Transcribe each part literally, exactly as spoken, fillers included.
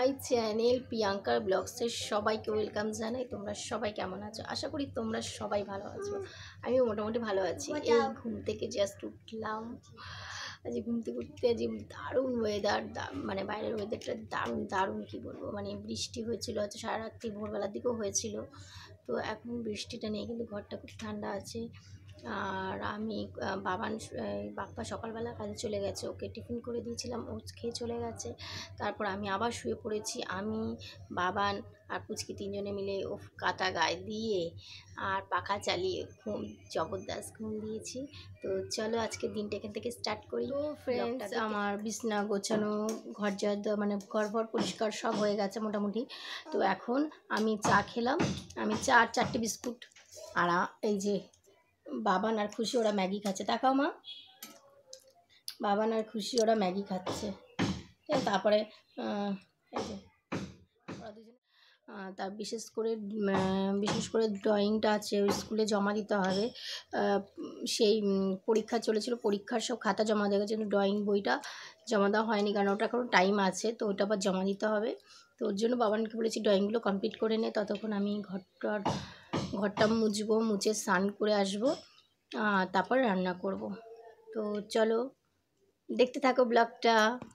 My channel প্রিয়াঙ্কার ব্লগসের সবাইকে welcome জানাই। তোমরা সবাই কেমন আছো? আশা করি তোমরা সবাই ভালো আছো। আমি মোটামুটি ভালো আছি। এই ঘুম থেকে জাস্ট উঠলাম। আজ ঘুম থেকে উঠতে আজ দারুণ ওয়েদার, মানে বাইরের ওয়েদারটা দারুণ দারুণ কী বলবো, মানে বৃষ্টি হয়েছিল হয়তো সারা রাত্রি, ভোরবেলার দিকেও হয়েছিল। তো এখন বৃষ্টিটা নেই, কিন্তু ঘরটা খুব ঠান্ডা আছে। আর আমি বাবান বাপ্পা সকালবেলা কাজে চলে গেছে, ওকে টিফিন করে দিয়েছিলাম, ও খেয়ে চলে গেছে। তারপর আমি আবার শুয়ে পড়েছি। আমি, বাবান আর পুচকি তিনজনে মিলে ও কাটা গায়ে দিয়ে আর পাখা চালিয়ে ঘুম জবরদস্ত ঘুম দিয়েছি। তো চলো আজকে দিনটা এখান থেকে স্টার্ট করি। তো ফ্রেন্ডস, আমার বিছনা গোছানো, ঘর ঝাড় দেওয়া, মানে ঘর ঘর পরিষ্কার সব হয়ে গেছে মোটামুটি। তো এখন আমি চা খেলাম, আমি চা আর চারটে বিস্কুট। আর এই যে বাবান আর খুশি ওরা ম্যাগি খাচ্ছে। দেখাও মা, বাবান আর খুশি ওরা ম্যাগি খাচ্ছে। তারপরে এই যে ওরা দুজনে, তার বিশেষ করে বিশেষ করে ড্রয়িংটা আছে, ওই স্কুলে জমা দিতে হবে। সেই পরীক্ষা চলেছিল, পরীক্ষার সব খাতা জমা দেওয়ার জন্য ড্রয়িং বইটা জমা দেওয়া হয়নি, কারণ ওটা কোনো টাইম আছে, তো ওটা আবার জমা দিতে হবে। তো ওর জন্য বাবানকে বলেছি ড্রয়িংগুলো কমপ্লিট করে নে, ততক্ষণ আমি ঘরটার ঘরটা মুছবো, মুছে স্নান করে আসবো, তারপর রান্না করব। তো চলো দেখতে থাকো ব্লগটা,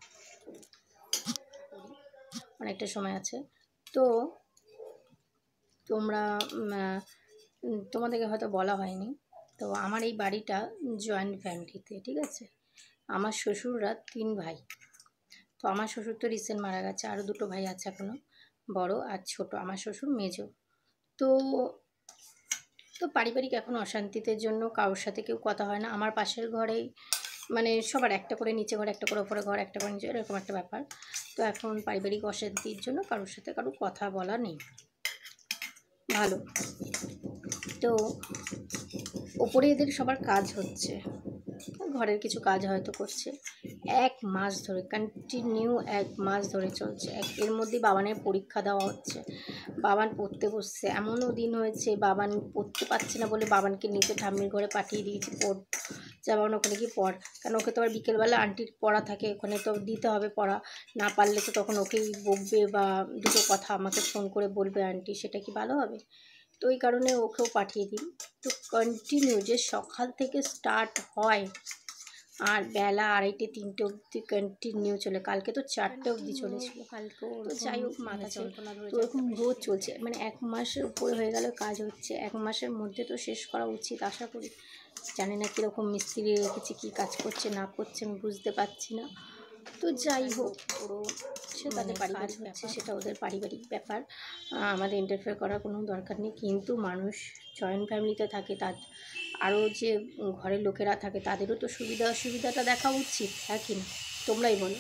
অনেকটা সময় আছে। তো তোমরা তোমাদেরকে হয়তো বলা হয়নি, তো আমার এই বাড়িটা জয়েন্ট ফ্যামিলিতে, ঠিক আছে। আমার শ্বশুররা তিন ভাই। তো আমার শ্বশুর তো রিসেন্ট মারা গেছে, আরও দুটো ভাই আছে এখনও, বড় আর ছোট। আমার শ্বশুর মেজো। তো তো পারিবারিক এখন অশান্তিতে জন্য কারোর সাথে কেউ কথা হয় না। আমার পাশের ঘরেই, মানে সবার একটা করে নিচে ঘর, একটা করে ওপরে ঘর, একটা করে নিচে, এরকম একটা ব্যাপার। তো এখন পারিবারিক অশান্তির জন্য কারোর সাথে কারো কথা বলা নেই, ভালো। তো ওপরে এদের সবার কাজ হচ্ছে, ঘরের কিছু কাজ হয়তো করছে। এক মাস ধরে কন্টিনিউ এক মাস ধরে চলছে। এক এর মধ্যেই বাবানের পরীক্ষা দেওয়া হচ্ছে, বাবান পড়তে বসছে। এমনও দিন হয়েছে বাবান পড়তে পারছে না বলে বাবানকে নিচে ঠাম্মির ঘরে পাঠিয়ে দিয়েছি, পড় যা বাবান ওখানে গিয়ে পড়। কারণ ওকে তো আবার বিকেলবেলা আন্টির পড়া থাকে, ওখানে তো দিতে হবে পড়া, না পারলে তো তখন ওকেই বকবে বা দুটো কথা আমাকে ফোন করে বলবে আন্টি, সেটা কি ভালো হবে? তো ওই কারণে ওকেও পাঠিয়ে দিই। তো কন্টিনিউ যে সকাল থেকে স্টার্ট হয় আর বেলা আড়াইটে তিনটে অবধি কন্টিনিউ চলে। কালকে তো চারটে অবধি চলেছিল। কালকেও তো যাই হোক, মাথা যন্ত্রণা ধরে, তো এরকম রোজ চলছে, মানে এক মাসের উপরে হয়ে গেল কাজ হচ্ছে। এক মাসের মধ্যে তো শেষ করা উচিত আশা করি। জানি না কীরকম মিস্ত্রি রেখেছে, কী কাজ করছে না করছে আমি বুঝতে পারছি না। তো যাই হোক, ওরও সে তাদের পারিবারিক ব্যাপার, সেটা ওদের পারিবারিক ব্যাপার, আমাদের ইন্টারফেয়ার করার কোনো দরকার নেই। কিন্তু মানুষ জয়েন্ট ফ্যামিলিতে থাকে, তার আরও যে ঘরের লোকেরা থাকে তাদেরও তো সুবিধা অসুবিধাটা দেখা উচিত, হ্যাঁ কি না? তোমরাই বলো।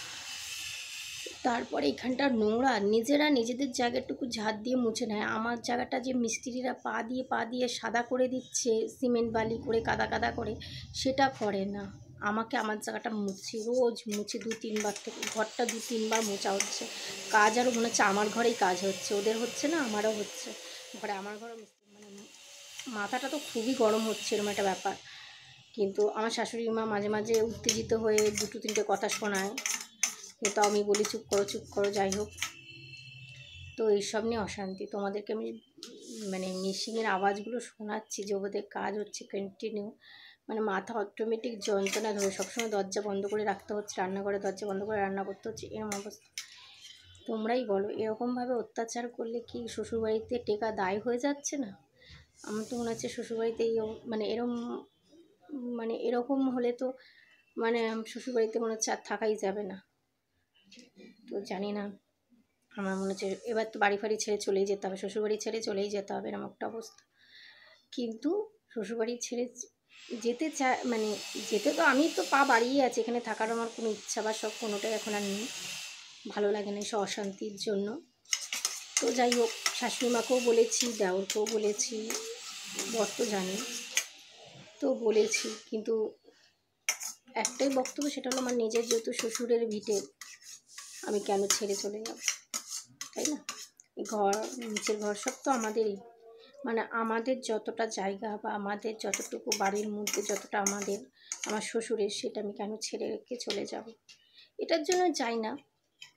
তারপরে এখানটা নোংরা, নিজেরা নিজেদের জায়গাটুকু ঝাড় দিয়ে মুছে নেয়। আমার জায়গাটা যে মিস্ত্রিরা পা দিয়ে পা দিয়ে সাদা করে দিচ্ছে, সিমেন্ট বালি করে কাদা কাদা করে, সেটা করে না। আমাকে আমার জায়গাটা মুছি, রোজ মুছি, দু তিনবার থেকে ঘরটা দু তিনবার মোছা হচ্ছে। কাজ আরও মনে হচ্ছে আমার ঘরেই কাজ হচ্ছে, ওদের হচ্ছে না, আমারও হচ্ছে ঘরে। আমার ঘরে মানে মাথাটা তো খুবই গরম হচ্ছে, এরকম একটা ব্যাপার। কিন্তু আমার শাশুড়ি মা মাঝে মাঝে উত্তেজিত হয়ে দুটো তিনটে কথা শোনায়, কিন্তু আমি বলি চুপ করো চুপ করো, যাই হোক। তো এইসব নিয়ে অশান্তি। তোমাদেরকে আমি মানে মেশিনের আওয়াজগুলো শোনাচ্ছি যে ওদের কাজ হচ্ছে কন্টিনিউ, মানে মাথা অটোমেটিক যন্ত্রণা ধরে, সবসময় দরজা বন্ধ করে রাখতে হচ্ছে, রান্নাঘরে দরজা বন্ধ করে রান্না করতে হচ্ছে, এরকম অবস্থা। তোমরাই বলো, এরকমভাবে অত্যাচার করলে কি শ্বশুরবাড়িতে টেকা দায় হয়ে যাচ্ছে না? আমার তো মনে হচ্ছে শ্বশুরবাড়িতে এই মানে এরকম মানে এরকম হলে তো মানে শ্বশুরবাড়িতে মনে হচ্ছে আর থাকাই যাবে না। তো জানি না, আমার মনে হচ্ছে এবার তো বাড়ি ফাড়ি ছেড়ে চলেই যেতে হবে, শ্বশুরবাড়ি ছেড়ে চলেই যেতে হবে, এরকম একটা অবস্থা। কিন্তু শ্বশুরবাড়ি ছেড়ে যেতে চা মানে যেতে তো আমি তো পা বাড়িয়ে আছি, এখানে থাকার আমার কোনো ইচ্ছা বা সব কোনোটাই এখন আর নেই, ভালো লাগে না এসব অশান্তির জন্য। তো যাই হোক, শাশুড়ি মাকেও বলেছি, দেওরকেও বলেছি, বর তো জানি, তো বলেছি, কিন্তু একটাই বক্তব্য, সেটা হলো আমার নিজের যেহেতু শ্বশুরের ভিটে, আমি কেন ছেড়ে চলে যাব, তাই না? ঘর নিচের ঘর সব তো আমাদেরই, মানে আমাদের যতটা জায়গা বা আমাদের যতটুকু বাড়ির মধ্যে যতটা আমাদের, আমার শ্বশুরের, সেটা আমি কেন ছেড়ে রেখে চলে যাব? এটার জন্য চাই না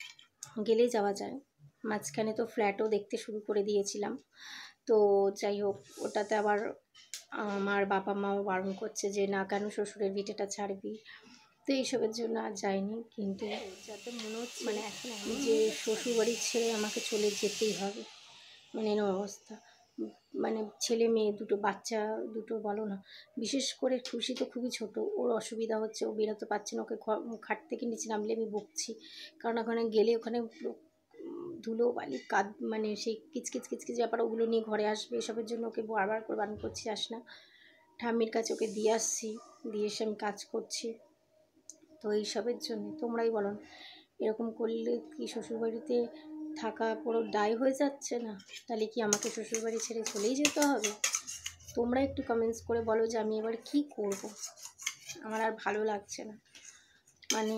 গেলেই যাওয়া যায়। মাঝখানে তো ফ্ল্যাটও দেখতে শুরু করে দিয়েছিলাম। তো যাই হোক, ওটাতে আবার আমার বাবা মাও বারণ করছে যে না, কেন শ্বশুরের ভিটেটা ছাড়বি। তো এইসবের জন্য আর যাইনি। কিন্তু যাতে মনে হচ্ছে মানে এখন যে শ্বশুরবাড়ি ছেড়ে আমাকে চলে যেতেই হবে, মানে এরকম অবস্থা। মানে ছেলে মেয়ে দুটো, বাচ্চা দুটো বলো না, বিশেষ করে খুশি তো খুবই ছোট, ওর অসুবিধা হচ্ছে, ও বেরোতে পারছে না। ওকে খাট থেকে নিচে নামলে আমি বকছি, কারণ ওখানে গেলে ওখানে ধুলো বালি কাদ মানে সেই কিচকিচ কিচকিচ ব্যাপার, ওগুলো নিয়ে ঘরে আসবে। এসবের জন্য ওকে বারবার করে বারণ করছি আস না। ঠাম্মির কাছে ওকে দিয়ে আসছি, দিয়ে এসে আমি কাজ করছি। তো এইসবের জন্য তোমরাই বলো, এরকম করলে কি শ্বশুরবাড়িতে থাকা পুরো দায় হয়ে যাচ্ছে না? তাহলে কি আমাকে শ্বশুরবাড়ি ছেড়ে চলেই যেতে হবে? তোমরা একটু কমেন্টস করে বলো যে আমি এবার কি করব। আমার আর ভালো লাগছে না, মানে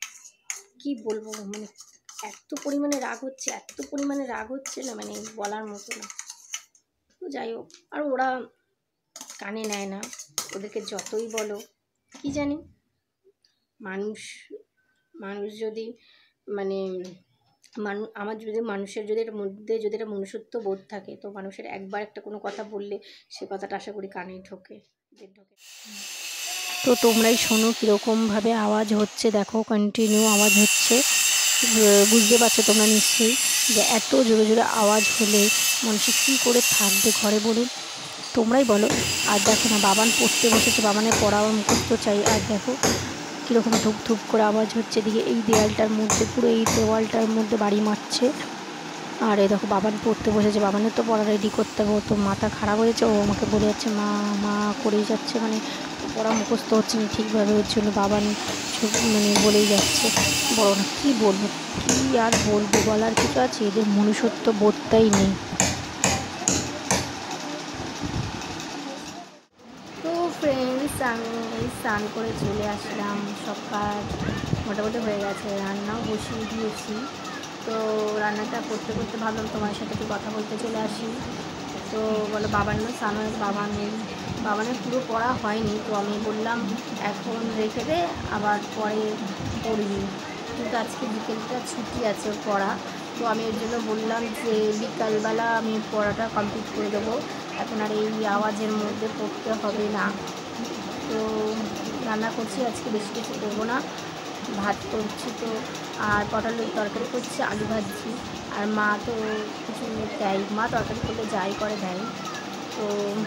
কি বলবো, মানে এত পরিমাণে রাগ হচ্ছে, এত পরিমাণে রাগ হচ্ছে না, মানে বলার মতো না। তো যাই হোক, আর ওরা কানে নেয় না, ওদেরকে যতই বলো কি জানি, মানুষ মানুষ যদি মানে মানুষ আমার যদি মানুষের যদি এর মধ্যে যদি একটা মনুষ্যত্ব বোধ থাকে, তো মানুষের একবার একটা কোনো কথা বললে সে কথাটা আশা করি কানেই ঢোকে, ঢোকে। তো তোমরাই শোনো কীরকমভাবে আওয়াজ হচ্ছে, দেখো কন্টিনিউ আওয়াজ হচ্ছে। বুঝতে পারছো তোমরা নিশ্চয়ই যে এত জোরে জোরে আওয়াজ হলে মানুষ কী করে থাকবে ঘরে বলুন, তোমরাই বলো। আর দেখো না, বাবান পড়তে বসেছে, বাবানের পড়া মুখস্থ চাই। আর দেখো কীরকম ধূপ ধূপ করে আওয়াজ হচ্ছে, এদিকে এই দেওয়ালটার মধ্যে, পুরো এই দেওয়ালটার মধ্যে বাড়ি মারছে। আর এই দেখো বাবান পড়তে বসেছে, বাবানের তো পড়া রেডি করতে হবে, ও তো মাথা খারাপ হয়েছে, ও আমাকে বলে যাচ্ছে মা মা করেই যাচ্ছে, মানে পড়া মুখস্থ হচ্ছে না ঠিকভাবে, ওর জন্য বাবান মানে বলেই যাচ্ছে। বড় না, কী বলবো, কী আর বলবো, বলার কিছু আছে? এদের মনুষ্যত্ব বোধটাই নেই। তো ফ্রেন্ডস, আমি স্নান করে চলে আসলাম, সব কাজ মোটামুটি হয়ে গেছে, রান্নাও বসিয়ে দিয়েছি। তো রান্নাটা করতে করতে ভাবলাম তোমার সাথে একটু কথা বলতে চলে আসি। তো বলো বাবানের স্নান হয়ে বাবানের বাবানের পুরো পড়া হয়নি, তো আমি বললাম এখন রেখে দে, আবার পরে পড়বি, কিন্তু আজকে বিকেলটা ছুটি আছে পড়া। তো আমি এর জন্য বললাম যে বিকালবেলা আমি পড়াটা কমপ্লিট করে দেবো, এখন আর এই আওয়াজের মধ্যে পড়তে হবে না। তো রান্না করছি, আজকে বেশি কিছু করবো না, ভাত করছি তো, আর পটলের তরকারি করছি, আলু ভাজছি। আর মা তো কিছু দেয়, মা তরকারি করলে যাই করে দেয়। তো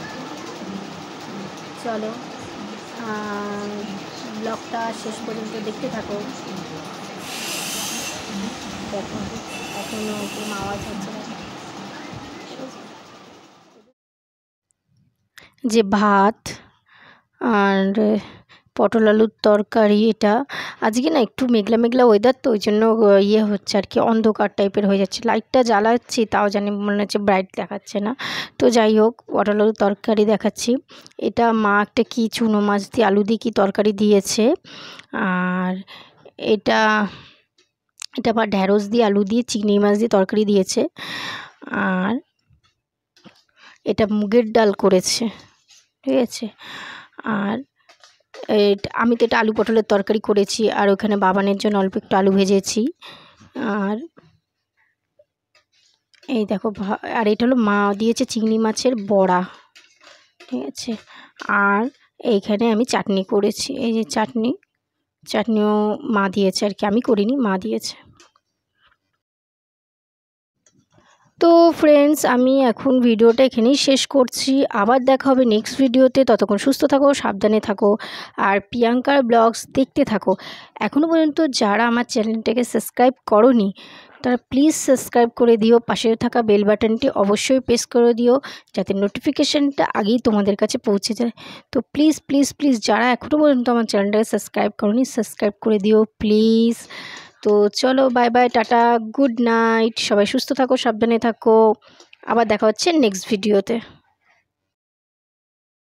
চলো ব্লগটা শেষ পর্যন্ত দেখতে থাকো। দেখো এখনও কোনো আওয়াজ হচ্ছে না, যে ভাত আর পটল আলুর তরকারি। এটা আজকে না একটু মেঘলা মেঘলা ওয়েদার, তো ওই জন্য ইয়ে হচ্ছে আর কি, অন্ধকার টাইপের হয়ে যাচ্ছে। লাইটটা জ্বালাচ্ছি তাও জানি মনে হচ্ছে ব্রাইট দেখাচ্ছে না। তো যাই হোক, পটল আলুর তরকারি দেখাচ্ছি। এটা মা একটা কি চুনো মাছ দিয়ে আলু দিয়ে কি তরকারি দিয়েছে। আর এটা এটা আবার ঢ্যাঁড়স দিয়ে আলু দিয়ে চিংড়ি মাছ দিয়ে তরকারি দিয়েছে। আর এটা মুগের ডাল করেছে, ঠিক আছে। আর আমি তো এটা আলু পটলের তরকারি করেছি, আর ওখানে বাবানের জন্য অল্প একটু আলু ভেজেছি। আর এই দেখো, আর এটা হলো মা দিয়েছে চিংড়ি মাছের বড়া, ঠিক আছে। আর এইখানে আমি চাটনি করেছি, এই যে চাটনি, চাটনিও মা দিয়েছে আর কি, আমি করিনি, মা দিয়েছে। তো ফ্রেন্ডস, আমি এখন ভিডিওটা এখানেই শেষ করছি, আবার দেখা হবে নেক্সট ভিডিওতে। ততক্ষণ সুস্থ থাকো, সাবধানে থাকো, আর প্রিয়াঙ্কার ব্লগস দেখতে থাকো। এখনও পর্যন্ত যারা আমার চ্যানেলটাকে সাবস্ক্রাইব করোনি, তারা প্লিজ সাবস্ক্রাইব করে দিও, পাশে থাকা বেল বাটনটি অবশ্যই প্রেস করে দিও, যাতে নোটিফিকেশানটা আগেই তোমাদের কাছে পৌঁছে যায়। তো প্লিজ প্লিজ প্লিজ যারা এখনও পর্যন্ত আমার চ্যানেলটাকে সাবস্ক্রাইব করোনি, সাবস্ক্রাইব করে দিও প্লিজ। তো চলো, bye bye, tata, good night, সবাই সুস্থ থাকো, সাবধানে থাকো, আবার দেখা হচ্ছে নেক্সট ভিডিওতে।